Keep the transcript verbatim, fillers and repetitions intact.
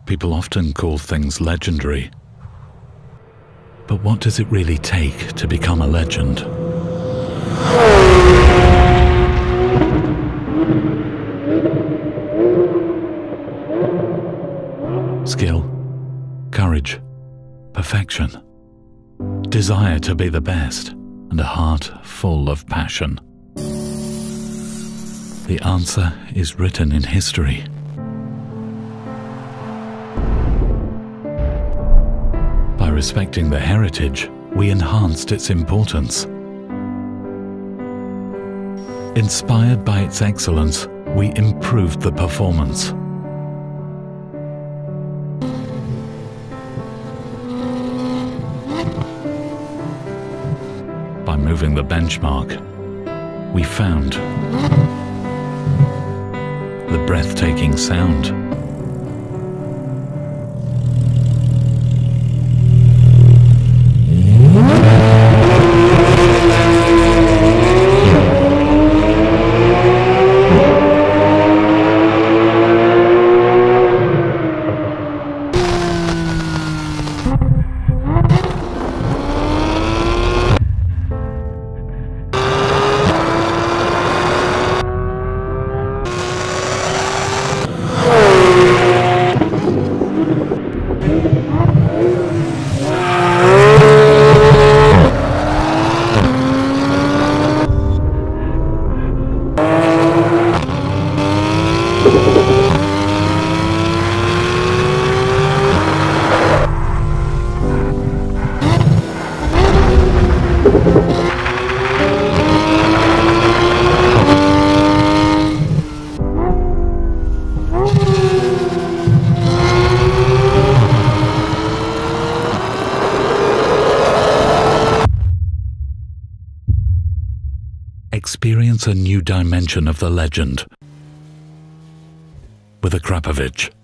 People often call things legendary. But what does it really take to become a legend? Skill, courage, perfection, desire to be the best, and a heart full of passion. The answer is written in history. By respecting the heritage, we enhanced its importance. Inspired by its excellence, we improved the performance. By moving the benchmark, we found the breathtaking sound. Experience a new dimension of the legend with Akrapovic.